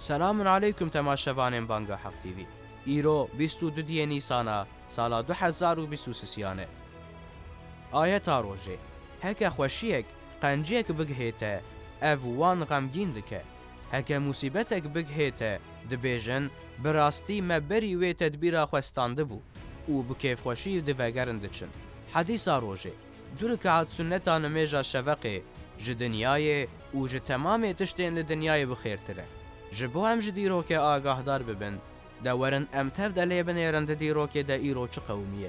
سلام علیکم تماشاوانین بانگا حق تیوی. ایرو 22 نیسانا سالا 2023 آیت روژه هک خوشیک قنجیک بگهیته او وان غمگین دکه هک مصیبتک بگهیته دبیجن براستی مبری وی تدبیر خوستانده بو او بکیف خوشی دوگرن دچن حدیث روژه درکعات سنتان میجا شفقه جدنیای او جتمام تشتین لدنیای بخیرتره جبو هم جدیرو که آگاهدار ببن دورن امتف دلی بنیرند دیرو که دا ایرو چه قومیه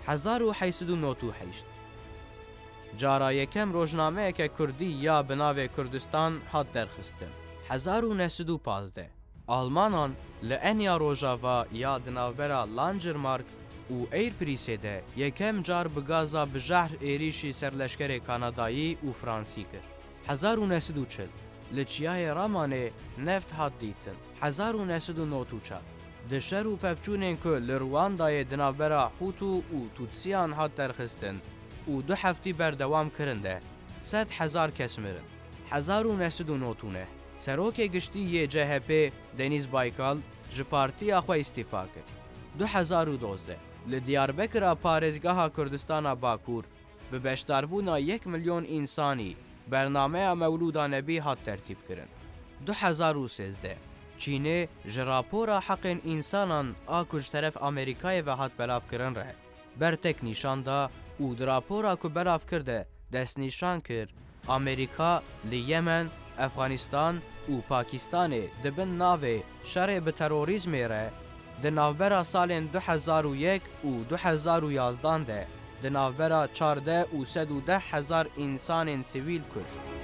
1898 جارا یکم روزنامه که کردی یا بناو کردستان هات درخستن 1915 آلمانان لانیا روژاوا یا دناوبرا لانجرمارک او ایر پریسه ده یکم جار بگازا بجهر ایریشی سرلشکر کانادایی و فرانسی کرد 1940 لچیای رامانه نفت هات دیتن 1994 دشر و پفچونین که لرواندای دناوبرا حوتو و توتسیان هات درخستن و 2 هفتی بردوام کرنده 100,000 کس مرن 1999 سروک گشتی یه جهپی دنیز بایکال جپارتی اخوا استیفا کرد 2012 لدیاربکر پارزگاه کردستان باکور به بشتربونا 1 میلیون انسانی برنامه مولودا نبی هات ترتیب کرن 2013 چینه جراپورا حق انسانان آکوش طرف امریکای و هات بلاف کرن ره برتک نیشان دا او دراپورا که بلاف کرده دست نیشان کرد امریکا لیمن افغانستان و پاکستان دبن ناو شرع به تروریزم ره د ناوبرا سالن 2001 و 2011 ده د ناوبرا 14 و 110,000 انسان سیویل کشت